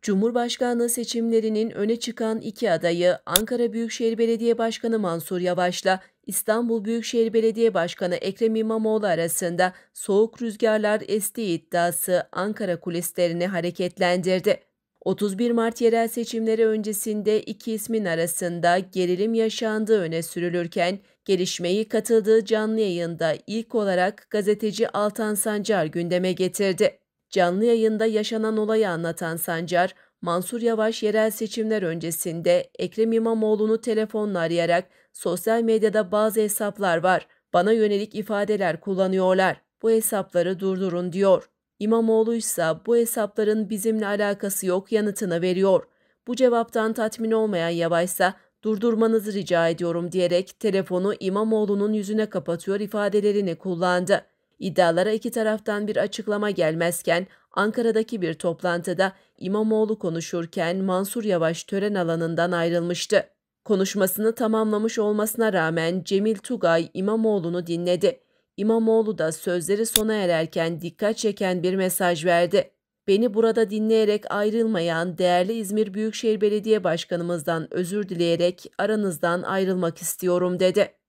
Cumhurbaşkanlığı seçimlerinin öne çıkan iki adayı Ankara Büyükşehir Belediye Başkanı Mansur Yavaş'la İstanbul Büyükşehir Belediye Başkanı Ekrem İmamoğlu arasında soğuk rüzgarlar estiği iddiası Ankara kulislerini hareketlendirdi. 31 Mart yerel seçimleri öncesinde iki ismin arasında gerilim yaşandığı öne sürülürken, gelişmeyi katıldığı canlı yayında ilk olarak gazeteci Altan Sancar gündeme getirdi. Canlı yayında yaşanan olayı anlatan Sancar, Mansur Yavaş yerel seçimler öncesinde Ekrem İmamoğlu'nu telefonla arayarak sosyal medyada bazı hesaplar var, bana yönelik ifadeler kullanıyorlar, bu hesapları durdurun diyor. İmamoğlu ise bu hesapların bizimle alakası yok yanıtını veriyor. Bu cevaptan tatmin olmayan Yavaş ise durdurmanızı rica ediyorum diyerek telefonu İmamoğlu'nun yüzüne kapatıyor ifadelerini kullandı. İddialara iki taraftan bir açıklama gelmezken Ankara'daki bir toplantıda İmamoğlu konuşurken Mansur Yavaş tören alanından ayrılmıştı. Konuşmasını tamamlamış olmasına rağmen Cemil Tugay İmamoğlu'nu dinledi. İmamoğlu da sözleri sona ererken dikkat çeken bir mesaj verdi. Beni burada dinleyerek ayrılmayan değerli İzmir Büyükşehir Belediye Başkanımızdan özür dileyerek aranızdan ayrılmak istiyorum dedi.